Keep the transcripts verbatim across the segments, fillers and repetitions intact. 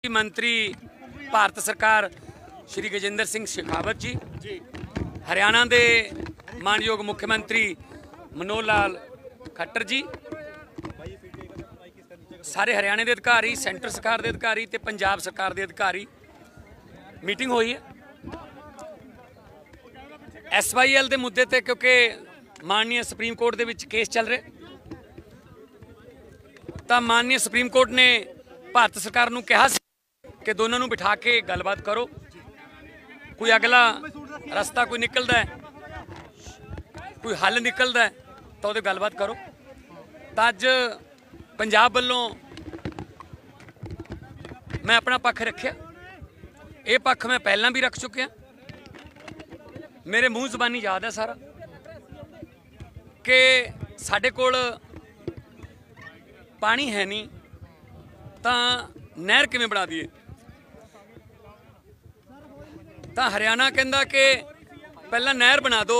मंत्री भारत सरकार श्री गजेंद्र सिंह शेखावत जी, हरियाणा के मानयोग मुख्यमंत्री मनोहर लाल खट्टर जी, सारे हरियाणा के अधिकारी, सेंटर सरकार के अधिकारी ते पंजाब सरकार के अधिकारी मीटिंग हुई है एस वाई एल के मुद्दे ते, क्योंकि माननीय सुप्रीम कोर्ट के केस चल रहे, तो माननीय सुप्रीम कोर्ट ने भारत सरकार नूं कहा कि दोनों नूं बिठा के गलबात करो, कोई अगला रास्ता कोई निकलता है, कोई हल निकलता है तो वो गलबात करो। तो अज पंजाब वालों मैं अपना पक्ष रखिया, ये पक्ष मैं पहला भी रख चुकिया, मेरे मूँह जबानी याद है सारा कि साडे कोल पानी है नहीं तो नहर किवें बना दिए। तो हरियाणा कहता कि पहला नहर बना दो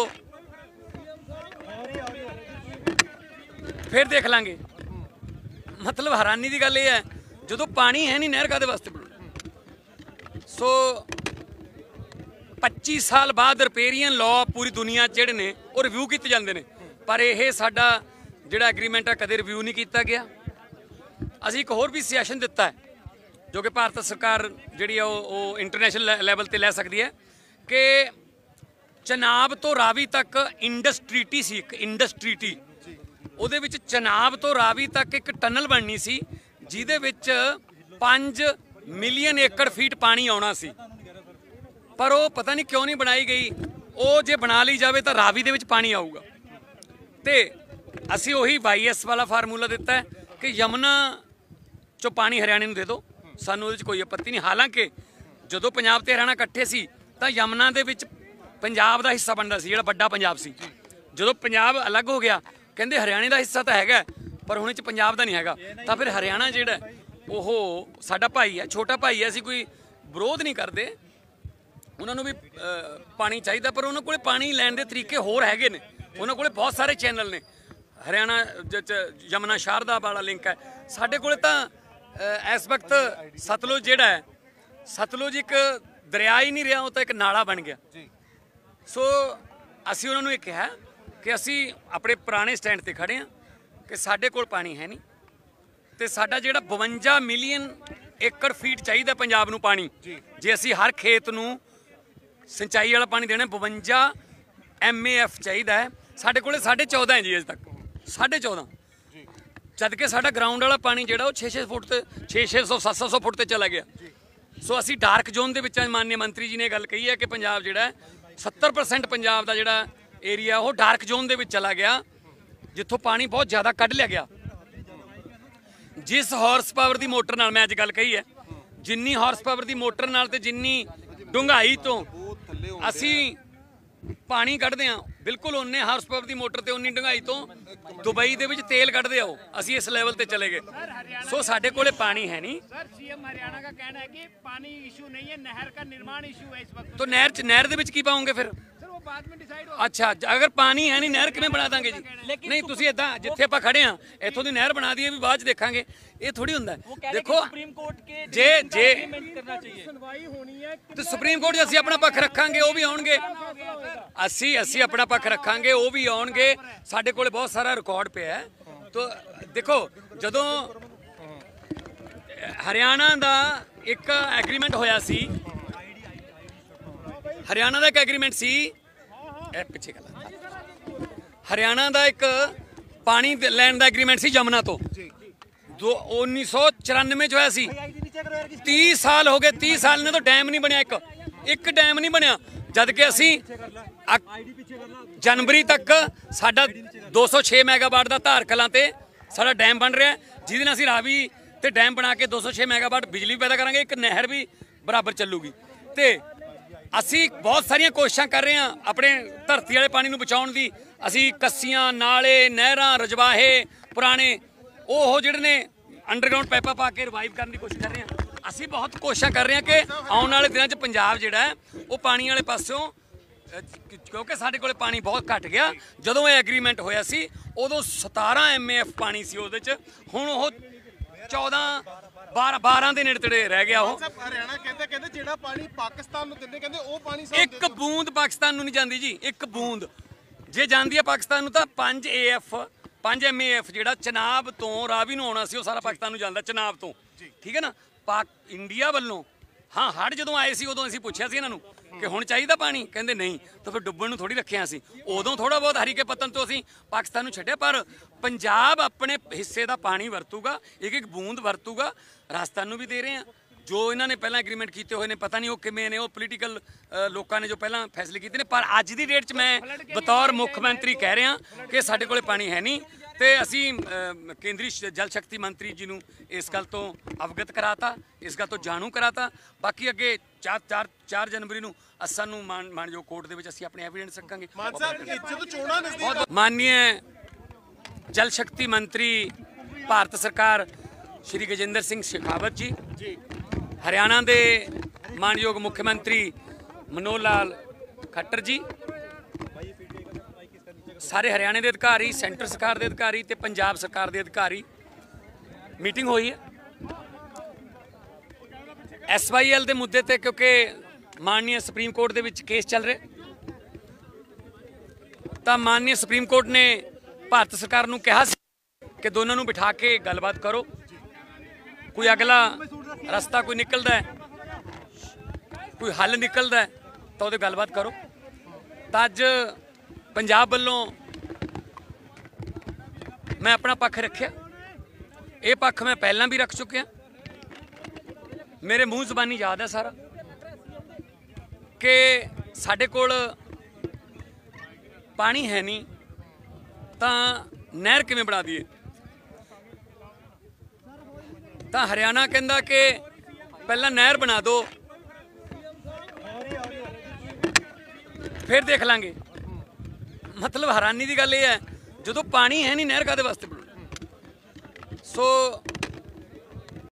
फिर देख लांगे। मतलब हैरानी की गल यह है, जो पानी है नहीं नहर काहदे वास्ते बना। सो पच्चीस साल बाद रिपेरियन लॉ पूरी दुनिया जिहड़े ने वो रिव्यू किए जाते हैं, पर यह साडा जिहड़ा एग्रीमेंट है कदे रिव्यू नहीं किया गया। असीं एक होर भी सजैशन दिता है जो कि भारत सरकार जिहड़ी वो इंटरनेशनल लैवल ते लै सकती है कि चनाब तो रावी तक इंडस्ट्रीटी सी, एक इंडस्ट्रीटी ਉਹਦੇ ਵਿੱਚ चनाब तो रावी तक एक टनल बननी सी ਜਿਹਦੇ ਵਿੱਚ पाँच मिलियन एकड़ फीट पानी आना सी, पर वो पता नहीं क्यों नहीं बनाई गई। वो जे बना ली जाए तो रावी ਦੇ ਵਿੱਚ पानी आऊगा। तो असी वही वाई एस वाला फार्मूला दिता है कि यमुना चो पानी हरियाणे दे दो, सानू उहदे च कोई आपत्ति नहीं। हालांकि जो पंजाब ते हरियाणा इकट्ठे सी तो यमुना दे विच पंजाब दा हिस्सा बनदा सी, जिहड़ा वड्डा पंजाब सी। जो पंजाब अलग हो गया कहंदे हरियाणे दा हिस्सा तो हैगा पर हुण च पंजाब दा नहीं हैगा, तो फिर हरियाणा जिहड़ा ओह साडा भाई है, छोटा भाई है, असीं कोई विरोध नहीं करते, उन्होंने भी पानी चाहिए, पर उन्होंने कोले पानी लैण दे तरीके होर हैगे ने, उन्होंने कोले बहुत सारे चैनल ने। हरियाणा यमुना शारदा वाला लिंक है, साडे कोले तां इस वक्त सतलुज जिहड़ा है, सतलुज एक दरिया ही नहीं रहा, वो तो एक नाला बन गया। सो असीं उन्होंने ये कहा कि असीं अपने पुराने स्टैंड ते खड़े हैं कि साडे कोल पानी है नहीं, तो साडा जिहड़ा बवंजा मिलियन एकड़ फीट चाहिए पंजाब नूं पानी, जे असीं हर खेत नूं सिंचाई वाला पानी देना बवंजा एम ए एफ चाहिए है, साडे कोले साढ़े चौदह है जी अजे तक, साढ़े चौदह, जबकि साडा ग्राउंड वाला पानी जिहड़ा वो छे छे फुट ते छे छे सौ सत्त सौ फुट ते चला गया। सो असी डार्क जोन दे विच माननीय मंत्री जी ने गल कही है कि पंजाब जिहड़ा सत्तर परसेंट पंजाब दा जिहड़ा एरिया वो डार्क जोन दे विच चला गया, जिथों पानी बहुत ज़्यादा कढ़ लिया गया। जिस हॉर्स पावर की मोटर नाल मैं अज गल कही है, जिन्नी हॉर्स पावर की मोटर नाल ते जिन्नी डूंघाई तो असी पानी कढ़ते हैं, बिल्कुल उन्ने हॉर्स पावर की मोटर ते उन्नी डूंघाई तो दुबई दे विच तेल कढ़ते आओ, असी इस लैवल ते चले गए। सो साडे कोले पानी है नहीं। सर सीएम हरियाणा का कहना है कि पानी इशू नहीं है, नहर का निर्माण इशू है इस वक्त। तो नहर च नहर दे विच की पाओगे फिर? सर वो बाद में डिसाइड हो। अच्छा, अगर पानी है नहीं नहर किवें बना दांगे जी? नहीं तुसीं इदां जिथे आपां खड़े हाँ इत्थों दी नहर बना दईए भी बाद च देखांगे, ये थोड़ी हुंदा है। देखो जे जे सुनवाई होनी है तो सुप्रीम कोर्ट असीं अपना पक्ष रखांगे, वो भी आउणगे, असीं असीं अपना पक्ष रखांगे, वो भी आउणगे, साडे कोले बहुत सारा रिकॉर्ड पिया है। तो देखो जदों हरियाणा दा एक एग्रीमेंट होया सी, हरियाणा दा एक एग्रीमेंट सी, पिछे गल हरियाणा दा एक पानी लैण दा एग्रीमेंट सी यमुना तो दो उन्नीस सौ चौरानवे जो है सी, तीस साल हो गए, तीस साल ने तो डैम नहीं बनया, एक एक डैम नहीं बनया, जबकि असी जनवरी तक साडा दो सौ छे मैगावाट का धार कलां ते साडा डैम बन रहा है, जिहदे नाल असीं रावी ते डैम बना के दो सौ छे मैगावाट बिजली भी पैदा करांगे, एक नहर भी बराबर चलूगी। तो असी बहुत सारिया कोशिशां कर रहे हैं अपने धरती वाले पानी नूं बचाउण दी। असी कस्सियां, नाले, नहरां, रजवाहे पुराने ਉਹ ਜਿਹੜੇ ਨੇ अंडरग्राउंड पाइपा पा के रिवाइव करने की कोशिश कर रहे हैं। असी बहुत कोशिश कर रहे हैं कि आने वाले दिनों में पंजाब जिहड़ा है वो पानी वाले पासों, क्योंकि साडे कोले पानी बहुत घट गया। जदों ये एग्रीमेंट होया सी उदों सतारह एम ए एफ पानी सी, उहदे च हुण ओह चौदह ਬਾਰਾਂ ਬਾਰਾਂ ਦੇ ਨੇੜੇ ਤੇੜੇ ਰਹਿ ਗਿਆ ਉਹ। ਹਰਿਆਣਾ ਕਹਿੰਦੇ ਕਹਿੰਦੇ ਜਿਹੜਾ ਪਾਣੀ ਪਾਕਿਸਤਾਨ ਨੂੰ ਦਿੰਦੇ ਕਹਿੰਦੇ ਉਹ ਪਾਣੀ ਇੱਕ ਬੂੰਦ ਪਾਕਿਸਤਾਨ ਨੂੰ ਨਹੀਂ ਜਾਂਦੀ ਜੀ, ਇੱਕ ਬੂੰਦ ਜੇ ਜਾਂਦੀ ਹੈ ਪਾਕਿਸਤਾਨ ਨੂੰ ਤਾਂ ਪੰਜ ਏ ਐਫ ਪੰਜ ਐਮ ਏ ਐਫ ਜਿਹੜਾ ਚਨਾਬ ਤੋਂ ਰਾਵੀ ਨੂੰ ਆਉਣਾ ਸੀ ਉਹ ਸਾਰਾ ਪਾਕਿਸਤਾਨ ਨੂੰ ਜਾਂਦਾ ਚਨਾਬ ਤੋਂ, ਠੀਕ ਹੈ ਨਾ। ਪਾਕ ਇੰਡੀਆ ਵੱਲੋਂ ਹਾਂ ਹੜ੍ਹ ਜਦੋਂ ਆਏ ਸੀ ਉਦੋਂ ਅਸੀਂ ਪੁੱਛਿਆ ਸੀ ਇਹਨਾਂ ਨੂੰ ਕਿ ਹੁਣ ਚਾਹੀਦਾ ਪਾਣੀ, ਕਹਿੰਦੇ ਨਹੀਂ, ਤਾਂ ਫਿਰ ਡੁੱਬਣ ਨੂੰ ਥੋੜੀ ਰੱਖਿਆ ਸੀ। ਉਦੋਂ ਥੋੜਾ ਬਹੁਤ ਹਰੀਕੇ ਪਤਨ ਤੋਂ ਅਸੀਂ ਪਾਕਿਸਤਾਨ ਨੂੰ ਛੱਡਿਆ, ਪਰ ਪੰਜਾਬ ਆਪਣੇ ਹਿੱਸੇ ਦਾ ਪਾਣੀ ਵਰਤੂਗਾ, ਇੱਕ ਇੱਕ ਬੂੰਦ ਵਰਤੂਗਾ। ਰਾਜਸਥਾਨ ਨੂੰ ਵੀ ਦੇ ਰਹੇ ਆ, ਜੋ ਇਹਨਾਂ ਨੇ ਪਹਿਲਾਂ ਐਗਰੀਮੈਂਟ ਕੀਤੇ ਹੋਏ ਨੇ, ਪਤਾ ਨਹੀਂ ਉਹ ਕਿਵੇਂ ਨੇ, ਉਹ ਪੋਲੀਟੀਕਲ ਲੋਕਾਂ ਨੇ ਜੋ ਪਹਿਲਾਂ ਫੈਸਲੇ ਕੀਤੇ ਨੇ। ਪਰ ਅੱਜ ਦੀ ਡੇਟ 'ਚ ਮੈਂ ਬਤੌਰ ਮੁੱਖ ਮੰਤਰੀ ਕਹਿ ਰਿਹਾ ਕਿ ਸਾਡੇ ਕੋਲੇ ਪਾਣੀ ਹੈ ਨਹੀਂ, ਤੇ ਅਸੀਂ ਕੇਂਦਰੀ ਜਲ ਸ਼ਕਤੀ ਮੰਤਰੀ ਜੀ ਨੂੰ ਇਸ ਗੱਲ ਤੋਂ ਅਵਗਤ ਕਰਾਤਾ, ਇਸ ਗੱਲ ਤੋਂ ਜਾਣੂ ਕਰਾਤਾ। ਬਾਕੀ ਅੱਗੇ ਚਾਰ ਚਾਰ ਚਾਰ ਜਨਵਰੀ ਨੂੰ ਅਸਾਂ ਨੂੰ ਮਾਨ ਮਾਨਯੋਗ ਕੋਰਟ ਦੇ ਵਿੱਚ ਅਸੀਂ ਆਪਣੇ ਐਵੀਡੈਂਸ ਰੱਖਾਂਗੇ। ਮਾਨनीय ਜਲ ਸ਼ਕਤੀ ਮੰਤਰੀ ਭਾਰਤ ਸਰਕਾਰ ਸ਼੍ਰੀ ਗਜੇਂਦਰ ਸਿੰਘ ਸ਼ੇਖਾਵਤ ਜੀ, ਹਰਿਆਣਾ ਦੇ ਮਾਨਯੋਗ ਮੁੱਖ ਮੰਤਰੀ ਮਨੋਹਰ ਲਾਲ ਖੱਟਰ ਜੀ, ਸਾਰੇ ਹਰਿਆਣੇ ਦੇ ਅਧਿਕਾਰੀ, ਸੈਂਟਰ ਸਰਕਾਰ ਦੇ ਅਧਿਕਾਰੀ ਤੇ ਪੰਜਾਬ ਸਰਕਾਰ ਦੇ ਅਧਿਕਾਰੀ, ਮੀਟਿੰਗ ਹੋਈ ਹੈ ਐਸ ਵਾਈ ਐਲ ਦੇ ਮੁੱਦੇ ਤੇ, ਕਿਉਂਕਿ ਮਾਨनीय ਸੁਪਰੀਮ ਕੋਰਟ ਦੇ ਵਿੱਚ ਕੇਸ ਚੱਲ ਰਿਹਾ। ਤਾਂ ਮਾਨनीय ਸੁਪਰੀਮ ਕੋਰਟ ਨੇ ਭਾਰਤ ਸਰਕਾਰ ਨੂੰ ਕਿਹਾ ਸੀ ਕਿ ਦੋਨਾਂ ਨੂੰ ਬਿਠਾ ਕੇ ਗੱਲਬਾਤ ਕਰੋ, ਕੋਈ ਅਗਲਾ ਰਸਤਾ ਕੋਈ ਨਿਕਲਦਾ ਹੈ, ਕੋਈ ਹੱਲ ਨਿਕਲਦਾ ਹੈ ਤਾਂ ਉਹਦੇ ਗੱਲਬਾਤ ਕਰੋ। ਤਾਂ ਅੱਜ ਪੰਜਾਬ ਵੱਲੋਂ ਮੈਂ ਆਪਣਾ ਪੱਖ ਰੱਖਿਆ, ਇਹ ਪੱਖ ਮੈਂ ਪਹਿਲਾਂ ਵੀ ਰੱਖ ਚੁੱਕਿਆ। ਮੇਰੇ ਮੂੰਹ ਜ਼ਬਾਨੀ ਯਾਦ ਹੈ ਸਾਰਾ ਕਿ ਸਾਡੇ ਕੋਲ ਪਾਣੀ ਹੈ ਨਹੀਂ ਤਾਂ ਨਹਿਰ ਕਿਵੇਂ ਬਣਾ ਦਈਏ। ਤਾਂ ਹਰਿਆਣਾ ਕਹਿੰਦਾ ਕਿ ਪਹਿਲਾਂ ਨਹਿਰ ਬਣਾ ਦਿਓ ਫਿਰ ਦੇਖ ਲਾਂਗੇ। ਮਤਲਬ ਹੈਰਾਨੀ ਦੀ ਗੱਲ ਇਹ ਹੈ, ਜਦੋਂ ਪਾਣੀ ਹੈ ਨਹੀਂ ਨਹਿਰ ਕਾਹਦੇ ਵਾਸਤੇ ਬਣਾਉਣੀ। ਸੋ